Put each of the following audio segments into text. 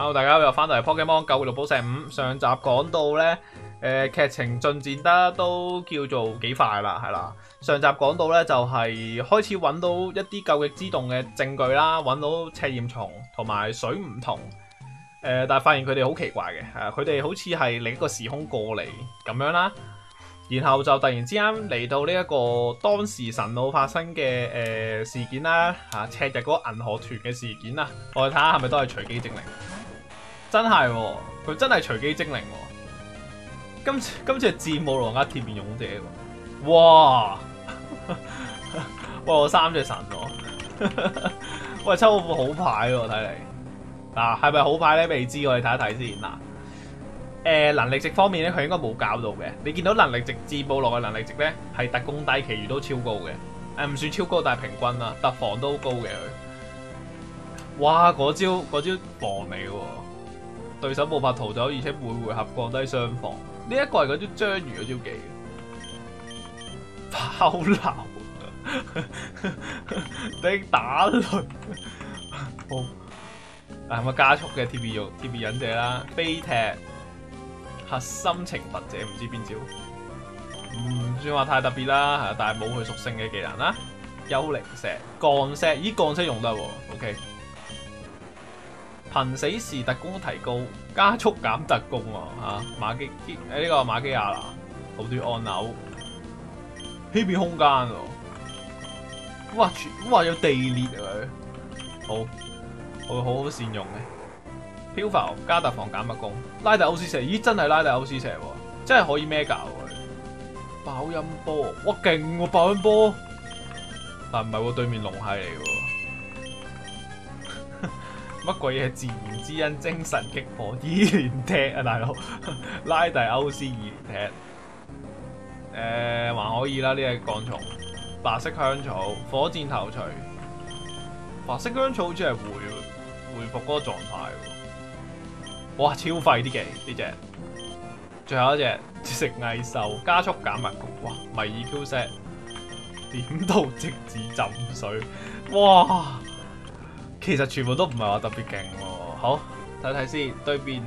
Hello，大家又翻到嚟 Pokemon 救綠寶石5。上集講到咧，劇情進展得都叫做幾快啦，係啦。上集講到咧就係開始揾到一啲究極之洞嘅證據啦，揾到赤焰蟲同埋水唔同。但係發現佢哋好奇怪嘅，佢哋好似係另一個時空過嚟咁樣啦。然後就突然之間嚟到呢一個當時神腦發生嘅事件啦，赤日嗰個銀河團嘅事件啦，我哋睇下係咪都係隨機精靈。真係喎，佢真係隨機精靈喎。今次係戰舞狼加鐵面勇者喎。哇！哇！我3隻神喎。喂，抽到副好牌喎，睇嚟。嗱，係咪好牌咧？未知，我哋睇一睇先。嗱，能力值方面咧，佢應該冇搞到嘅。你見到能力值戰舞狼嘅能力值咧，係特攻低，其餘都超高嘅。唔算超高，但係平均啦。特防都高嘅佢。哇！嗰招防嚟嘅喎。對手無法逃走，而且每回合降低傷防。呢一個係嗰招章魚嗰招技，拋流，你打雷，好，係咪加速嘅鐵面忍者啦？飛踢，核心懲罰者唔知邊招，唔算話太特別啦，但係冇佢屬性嘅技能啦。幽靈石、鋼石，咦鋼石用得喎 ，OK。瀕死時特攻提高，加速減特攻喎馬基呢個馬基亞拿，好短按鈕，欺騙空間喎，哇有地裂啊佢，好善用嘅，漂浮加特防減特攻，拉特歐斯蛇，咦真係拉特歐斯蛇喎，真係可以 mega 喎，爆音波，哇勁喎爆音波，但唔係喎對面龍系嚟喎。乜鬼嘢自然之恩精神擊破伊連踢啊大佬拉蒂歐斯伊連踢，還可以啦，呢隻鋼蟲白色香草火箭頭錘，白色香草好似係回復嗰個狀態喎，哇超廢啲技呢隻，最後一隻食蟻獸加速減物攻，哇迷爾 Q set 點到即止浸水，哇！其實全部都唔係話特別勁喎，好睇睇先對面，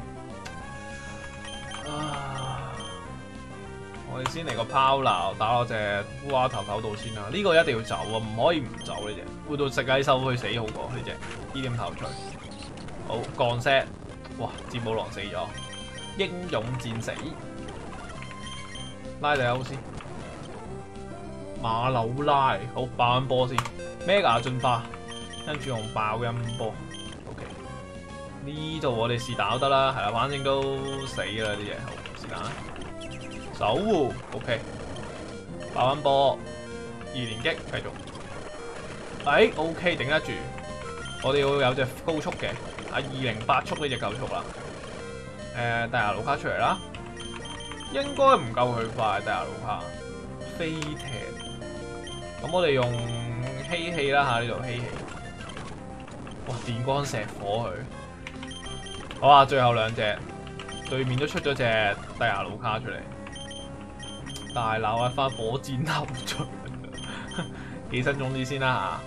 我哋先嚟個拋錨打落隻烏鴉頭度先啦，呢個一定要走啊，唔可以唔走呢隻，換到食蟻獸去死好過呢隻，依點頭錘，好鋼石，哇戰舞狼死咗，英勇戰死，拉蒂歐斯，馬柳拉，好爆音波先 ，mega 進化。跟住用爆音波 ，OK。呢度我哋是但都得啦，係啦，反正都死啦啲嘢，好是但。守護 ，OK。爆音波，二連擊繼續。OK 頂得住。我哋要有隻高速嘅，208速呢隻夠速啦。大牙盧卡出嚟啦，應該唔夠佢快，大牙盧卡。飛踢。咁我哋用嬉戲啦嚇，呢度嬉戲。哇！電光石火佢，好啊！最後兩隻，對面都出咗隻蒂亞魯卡出嚟，大鬧一番火箭頭錘，寄生種子先啦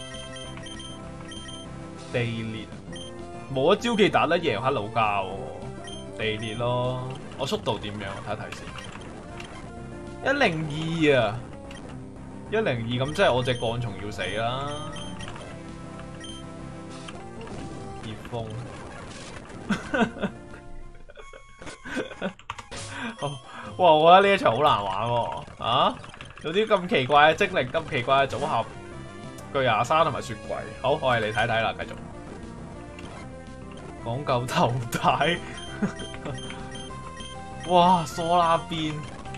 嚇，地裂，冇一招技打得贏黑魯加喎，地裂咯，我速度點樣？我睇睇先，102啊，102咁即係我隻鋼蟲要死啦。哇！我覺得呢一場好難玩喎，有啲咁奇怪嘅精靈，咁奇怪嘅組合，巨牙山同埋雪櫃。好，我哋嚟睇睇啦，繼續講究頭帶。哇！梳拉邊，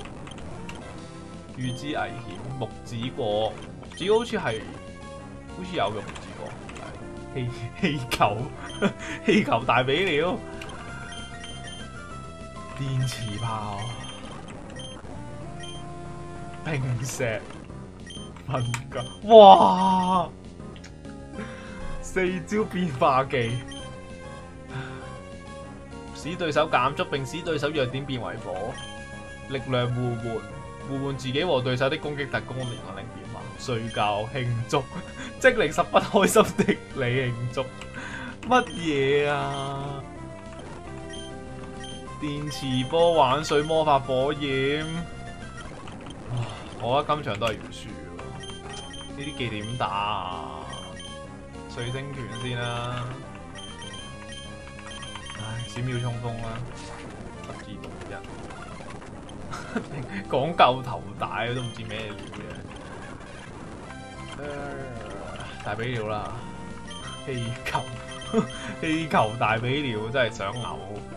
預知危險，木子果，木子果好似有用木子果。氣球大髀了，電磁炮，冰石，噴甲，哇！4招變化技，使對手減速並使對手弱點變為火，力量互換自己和對手的攻擊特攻連能力變化，睡覺慶祝。精靈十分開心的你慶祝乜嘢啊？ 電磁波玩水魔法火焰，我覺得今場都係要輸喎。呢啲技點打啊？水晶拳先啦，唉，閃秒衝鋒啦，12-1，講夠頭大都唔知咩料嘅。大髀料啦，氣球氣球大髀料真係想嘔。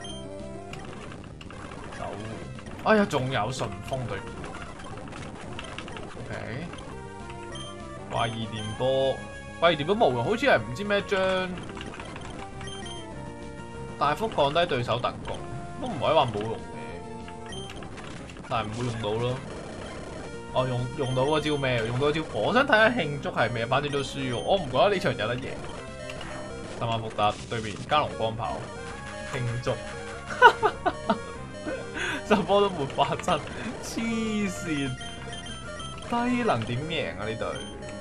走，哎呀，仲有順風對面。OK， 怪異電波。怪異電波冇用，好似係唔知咩將大幅降低對手特攻，都唔可以話冇用嘅，但係唔會用到咯。哦，用到嗰招咩？用到嗰招，我想睇下慶祝係咩，反正都輸喎。我唔覺得呢場有得贏。特馬福特對面加龍光炮慶祝，十波都沒發生，黐線，低能點贏啊呢隊？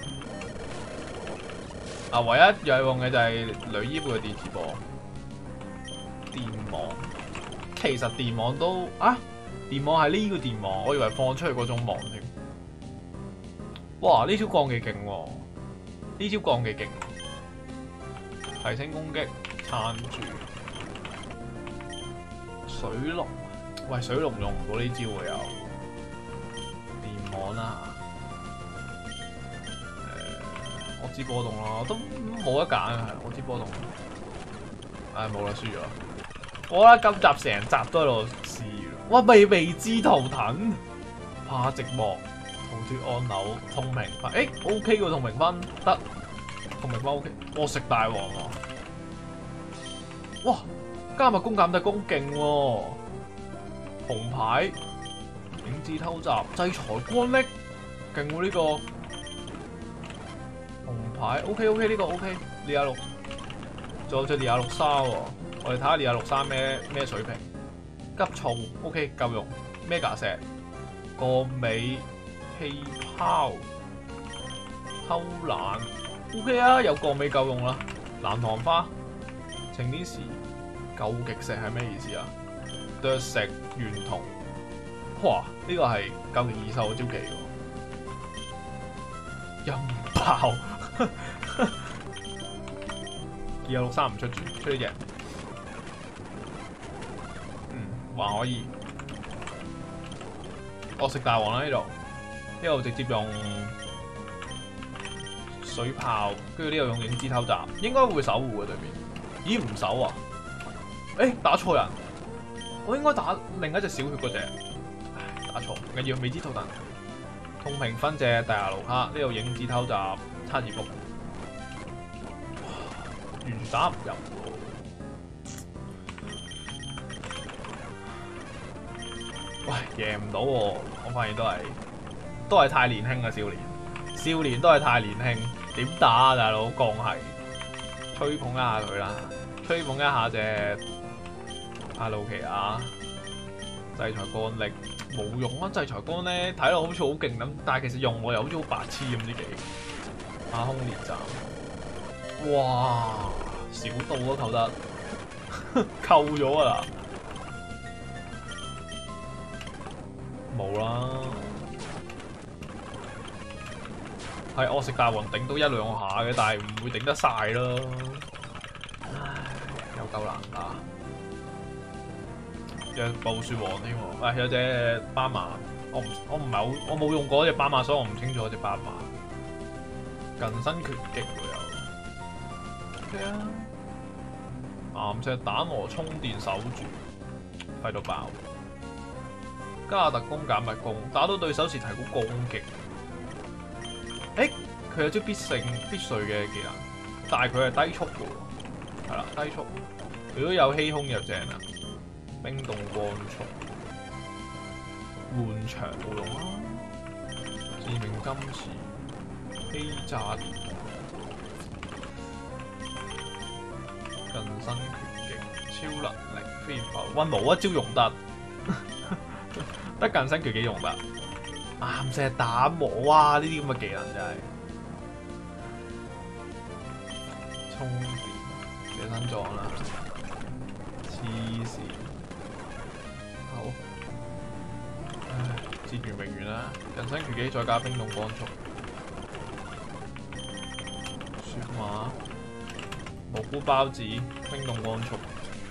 啊，唯一有用嘅就係雷伊貝嘅電磁波、電網。其實電網都啊，電網係呢個電網，我以為放出去嗰種網添。哇！呢招降技勁喎，呢招降技勁，提升攻擊，撐住水龍。喂，水龍用唔到呢招喎又。電網啦。我知波動咯，都冇得揀啊！係我知波動，唉冇啦，輸咗。我覺得今集成集都喺度試，哇未知圖騰，怕寂寞，逃脫按鈕，痛明分，OK 個痛明分得，痛明分 OK， 我食大王喎，哇加密攻減低攻勁喎，紅牌，影子偷襲，制裁光力，勁喎呢個。牌 OK 呢個 OK， 利亞六，仲有隻利亞六沙喎，我哋睇下利亞六沙咩水平，急躁 OK 夠用 ，Mega 石，個尾氣泡，偷懶 OK 啊，有個尾夠用啦，藍糖花，晴天時，究極石係咩意思啊？啄石圓筒，哇呢個係究極異獸嘅招技喎，音爆。263唔出住，出呢隻，還可以。我食大王啦呢度直接用水炮，跟住呢度用影子偷襲，應該會守護嘅對面。咦唔守啊？打錯人，我應該打另一隻小血嗰隻，打錯，唔緊要，未知圖騰。痛平分隻大牙盧卡，呢度影子偷襲。差二伏，完打唔入喎。喂，贏唔到喎！我發現都係太年輕啊，少年都係太年輕，點打啊大佬？降係吹捧一下佢啦，吹捧一下隻阿魯奇亞，制裁干力冇用啊！制裁干咧睇落好似好勁咁，但係其實用我又好似好白痴咁啲技。阿空連站，哇！少到都扣得，扣咗啊啦，冇啦。係惡食大王頂到一兩下嘅，但係唔會頂得晒咯。唉，有夠難打。有暴雪王添喎，有隻斑馬，我唔係好，我冇用過隻斑馬，所以我唔清楚隻斑馬。近身拳擊會有 ，OK 啊！岩石彈和充電守住，廢到爆。加特攻減密攻，打到對手時提高攻擊。佢有招必勝必碎嘅技能，但係佢係低速嘅喎，係啦低速。如果有氣空又正啦，冰凍光速，換場冇用啦，致命金池。欺詐近身拳擊，超能力飛跑，喂冇一招用得，得近身拳擊用得，岩石打磨啊！呢啲咁嘅技能真係充電，寫身裝啦，黐線， 截完永遠啦，人生拳擊再加冰凍光速，雪馬蘑菇包子冰凍光速，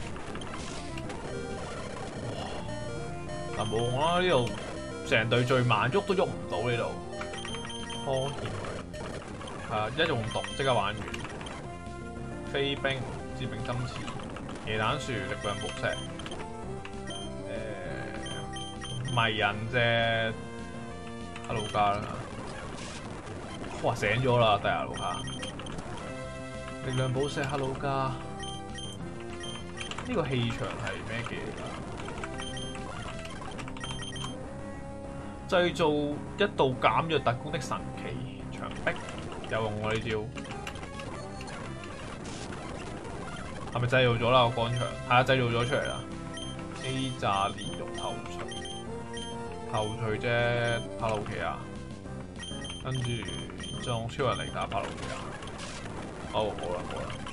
哇！但冇用啦，呢度成隊最慢，喐都喐唔到呢度。科劍佢係啊，一用毒即刻玩完。飛冰、致命針刺、椰蛋樹、力量寶石。迷人啫 ，Hello 加啦，哇醒咗啦，第廿六下，力量寶石 Hello 加，呢個氣場係咩嘅嚟㗎？製造一道減弱特攻的神奇牆壁，有用喎呢招，係咪製造咗啦個乾牆？係啊，製造咗出嚟啦 ，A 炸連肉頭錘。後退啫，帕魯奇亞，跟住撞超人嚟打帕魯奇亞。哦，好啦，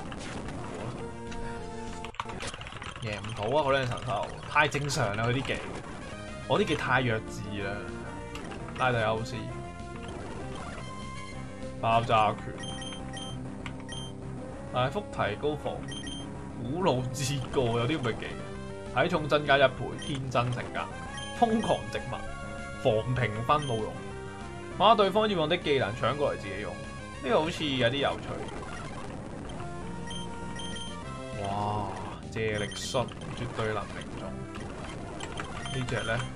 贏唔到啊！嗰兩神獸太正常啦，佢啲技，我啲技太弱智啦。拉蒂歐斯，爆炸拳，大幅提高防禦，古老之歌有啲咁嘅技，體重增加1倍，天真性格。瘋狂植物，防評分冇用，把對方要用的技能搶過嚟自己用，呢個好似有啲有趣。哇！借力術絕對能命中，呢隻咧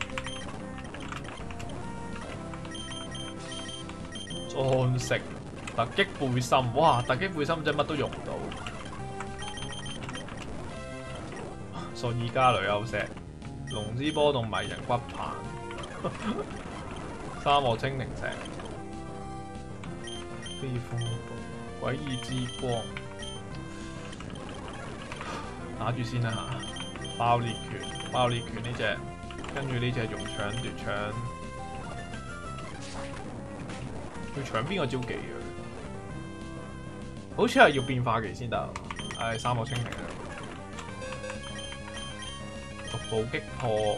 裝飾突擊背心，哇！突擊背心真係乜都用唔到。索爾加雷歐石。龍之波動迷人骨棒，沙漠清靈石，飛風暴，詭異之光，打住先啦嚇！爆裂拳呢隻，跟住呢隻用搶奪搶，要搶邊個招技啊？好似係要變化技先得，唉，沙漠清靈啊！逐步擊破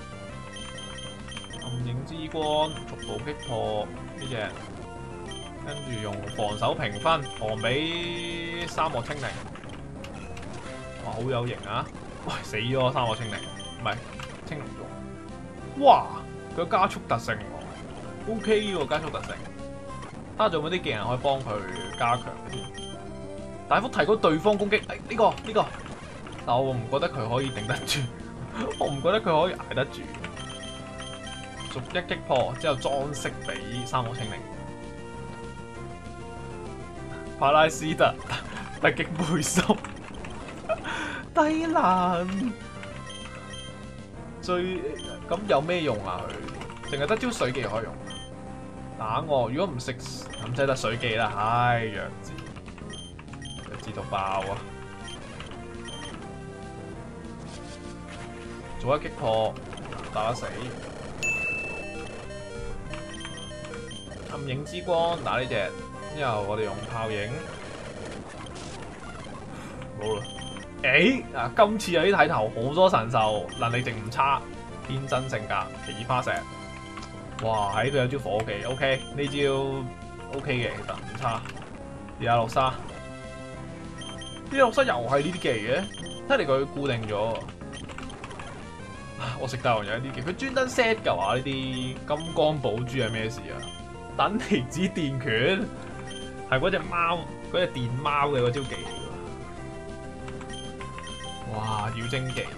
暗影之光，逐步擊破呢隻，跟住用防守評分，防俾沙漠清靈。哇，好有型啊！喂，死咗沙漠清靈，唔係清靈咗。哇，佢加速特性喎 ，OK 喎加速特性。睇下仲有冇啲技能可以幫佢加強先。大幅提高對方攻擊，呢個，但我唔覺得佢可以頂得住。我唔覺得佢可以捱得住，逐一擊破之後裝飾俾沙漠清靈。帕拉斯特突擊背心，低能。咁有咩用啊？佢淨係得招水技可以用。打我，如果唔識咁即係得水技啦。唉，弱智到爆啊！做一擊破，打得死。暗影之光打呢隻，之後我哋用炮影。冇啦。今次有啲睇頭，好多神獸能力值唔差，天真性格，奇異花石。哇！喺度有招火技 ，OK， 呢招 OK 嘅，其實唔差。廿六沙，又係呢啲技嘅，睇嚟佢固定咗。我食大王有一啲嘅，佢專登 set 㗎話呢啲金剛寶珠係咩事啊？等離子電拳係嗰隻貓，嗰隻電貓嘅嗰招技嚟㗎。哇！妖精技，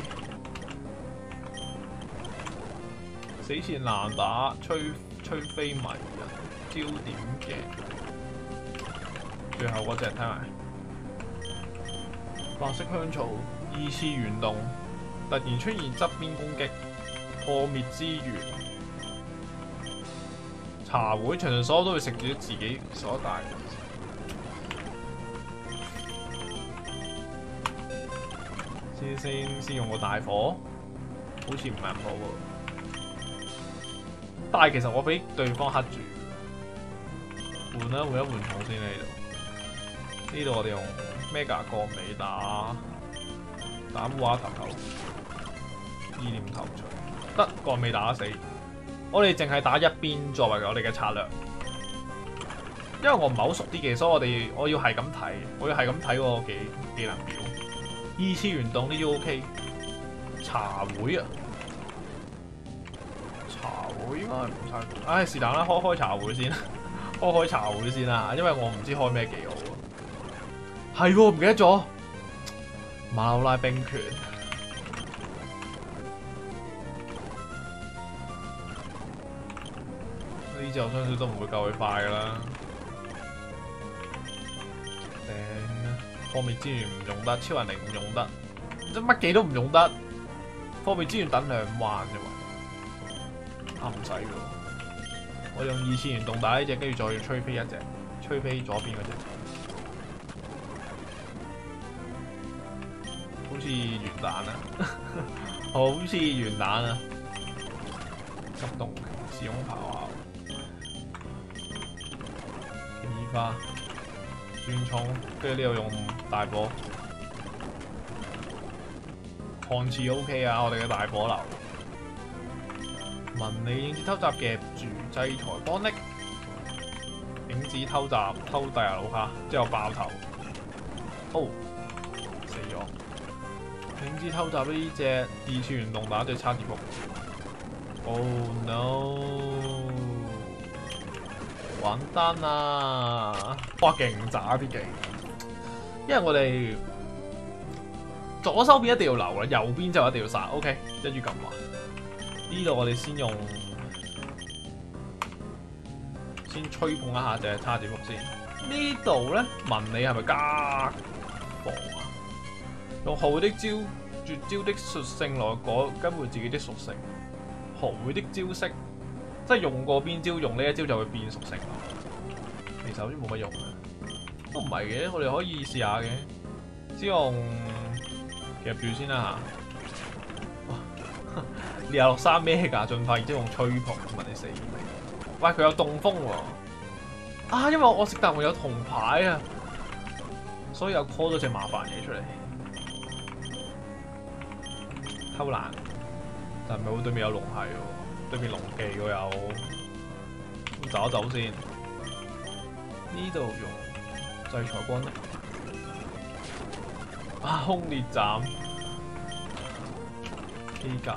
死線難打，吹飛迷人，焦點嘅。最後嗰隻睇埋，白色香草，二次元動。突然出現側邊攻擊，破滅之源。茶會場上所有都會食住自己所帶。先用個大火，好似唔係咁好喎。但係其實我俾對方黑住，換一換重先喺度。呢度我哋用 Mega 鋼尾打烏鴉頭，意念頭錘得鋼尾打死。 我哋淨係打一邊作為我哋嘅策略，因為我唔係好熟啲嘅，所以我要係咁睇，我要係咁睇個技能表。二次元動呢啲 OK。茶會啊，茶會應該唔太，唉是但啦，開茶會先，開茶會先啦，因為我唔知開咩技好啊。係喎，唔記得咗馬魯拉冰拳。呢隻我相信都唔會夠佢快噶啦。破滅資源唔用得，超人力唔用得，即乜技都唔用得。破滅資源等2彎啫嘛，唔使噶。我用2次元動打呢隻，跟住再吹飛一隻，吹飛左邊嗰隻，好似圓蛋啊，好似圓蛋啊，急凍時空咆哮，奇花轉衝，跟住呢度用大火。看似 OK 啊，我哋嘅大火流，文理影子偷襲夾住，制裁邦力，影子偷襲偷第亞魯卡，之後爆頭，哦死咗！影子偷襲呢隻2次元動打對叉字幅 ，Oh no！ 完蛋啦！哇勁渣啲技，因為我哋。左手邊一定要留啦，右邊就一定要殺。OK， 一於咁話。呢度我哋先吹捧一下隻叉子福先。呢度咧，文理係咪加防啊？用豪的絕招的屬性來改更換自己的屬性。豪的招式，即係用過邊招，用呢一招就會變屬性咯。其實好似冇乜用嘅，都唔係嘅，我哋可以試下嘅。先用。夾住先啦嚇！26咩㗎？進化然之後用吹捧，問你死未？喂，佢有凍風喎！啊，因為我識但我有銅牌啊，所以又 call 咗隻麻煩嘢出嚟。偷懶，但係咪對面有龍係喎？對面龍技喎有，走一走先。呢度用制裁光力。啊！空裂斬機格，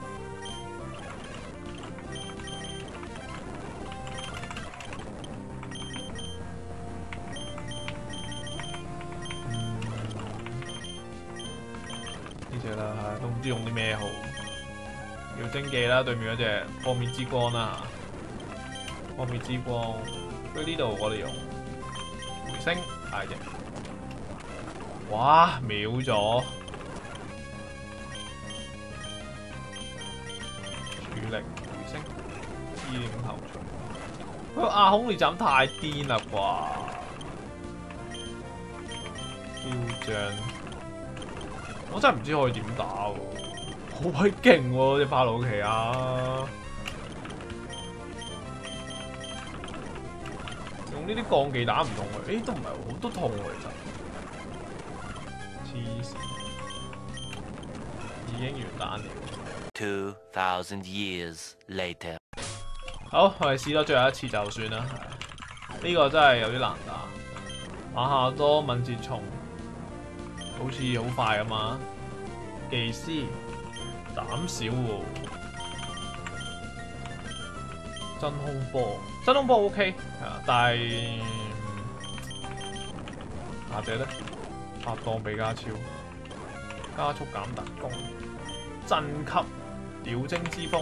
呢隻啦，都唔知用啲咩好。要精技啦，對面嗰隻破滅之光啦，破滅之光。跟住呢度我哋用回聲大隻。哇！秒咗，處力回升2.5頭錘。個亞空裂斬太癲啦啩！標將，我真係唔知可以點打喎，好鬼勁喎隻帕魯奇亞！用呢啲鋼技打唔痛佢，都唔係好多痛喎其實。已經完蛋了。 2000 years later。 好，我哋試多最後一次就算啦。呢個真係有啲難打。馬夏多敏捷蟲，好似好快啊嘛。技師膽小喎。真空波，真空波 OK 係啊，但係下隻咧？拍檔比加超，加速減特攻，震級妖精之風，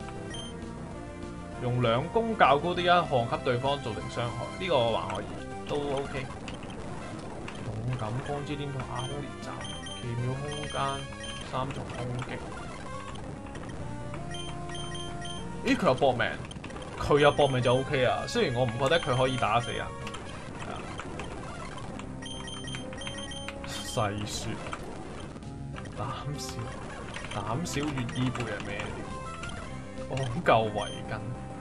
用2攻較高的一項給對方造成傷害，呢、這個還可以，都 OK。勇敢光之巔同亞空裂斬，奇妙空間3重攻擊。咦，佢有搏命，佢有搏命就 OK 啊。雖然我唔覺得佢可以打死人。細雪，膽小越衣背係咩料？講究圍巾。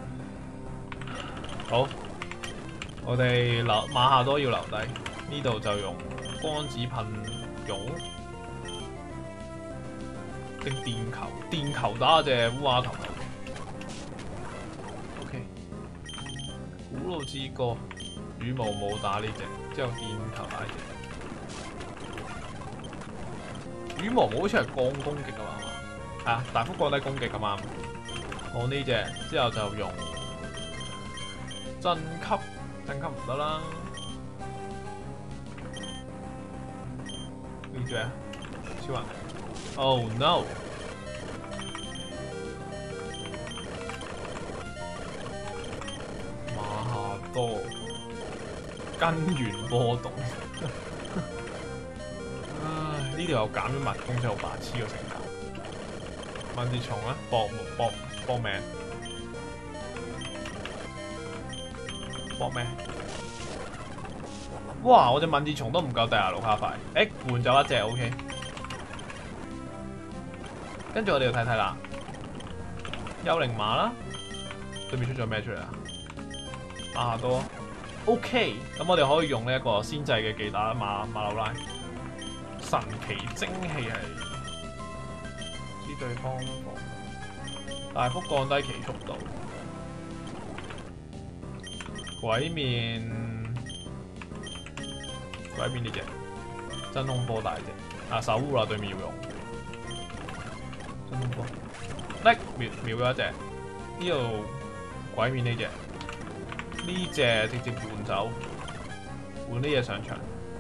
好，我哋馬夏多要留低，呢度就用光子噴湧定電球打隻烏鴉頭。 古老之歌，羽毛冇打呢只，之後電球打呢只。羽毛冇好似係降攻擊啊嘛，係啊，大幅降低攻擊咁啱。我呢只之後就用震級，震級唔得啦。呢只超人 ，Oh no！ 馬下多根源波動，唉，呢條又減咗物攻，真係好白痴個性格。萬字蟲啊，搏命，搏咩？哇！我隻萬字蟲都唔夠第26卡快，誒換走一隻 OK。跟住我哋要睇睇啦，幽靈馬啦，對面出咗咩出嚟啊？馬下多 OK， 咁我哋可以用呢一個先制嘅技打馬騮拉，神奇蒸氣係知對方大幅降低其速度，鬼面呢只真空波大隻啊，守護啦，對面要用真空波，叻秒咗一隻，呢度鬼面呢只。呢隻直接換走，換呢嘢上場，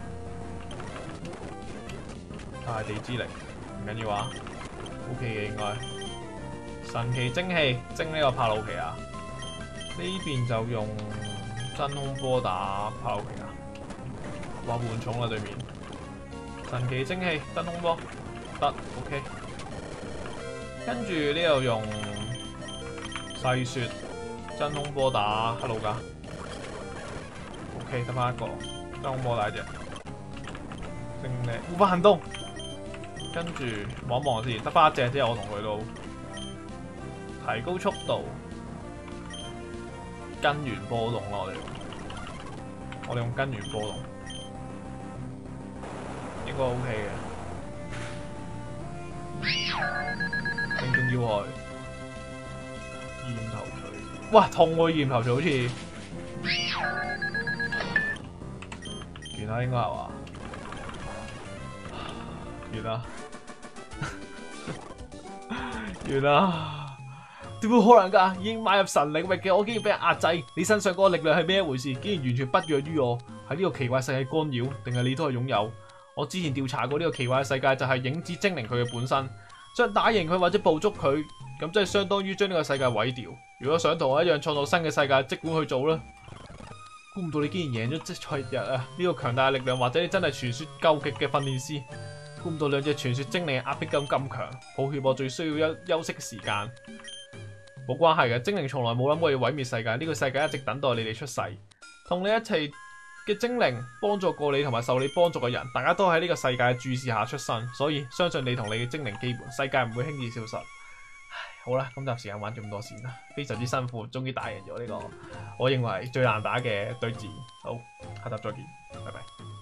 大地之力唔緊要啊 ，OK 嘅應該。神奇蒸氣蒸呢個帕魯奇亞，呢邊就用真空波打帕魯奇亞，哇換重啦對面。神奇蒸氣真空波得 OK， 跟住呢度用細雪真空波打黑魯加。OK， 得翻一個真空波大隻，升咩？護法行動，跟住望一望先，得翻一隻之後，我同佢都提高速度，根源波動咯，我哋用根源波動，應該 OK 嘅。正中要害，焰頭錘，哇痛喎！焰頭錘好似。完啦，應該係嘛？完啦，完啦！點會可能㗎？已經邁入神領域嘅我，竟然俾人壓制。你身上嗰個力量係咩一回事？竟然完全不弱於我，喺呢個奇怪世界干擾，定係你都係擁有？我之前調查過呢個奇怪嘅世界，就係影子精靈佢嘅本身。想打贏佢或者捕捉佢，咁即係相當於將呢個世界毀掉。如果想同我一樣創造新嘅世界，即管去做啦。估唔到你竟然贏咗即賽日啊！呢個強大嘅力量，或者你真係傳說究極嘅訓練師。估唔到兩隻傳說精靈壓迫感咁強，抱歉我最需要休息時間。冇關係嘅，精靈從來冇諗過要毀滅世界，呢個世界一直等待你哋出世。同你一齊嘅精靈幫助過你同埋受你幫助嘅人，大家都喺呢個世界注視下出生，所以相信你同你嘅精靈基本，世界唔會輕易消失。好啦，今集時間玩咗咁多先啦，非常之辛苦，終於打贏咗呢個我認為最難打嘅對戰。好，下集再見，拜拜。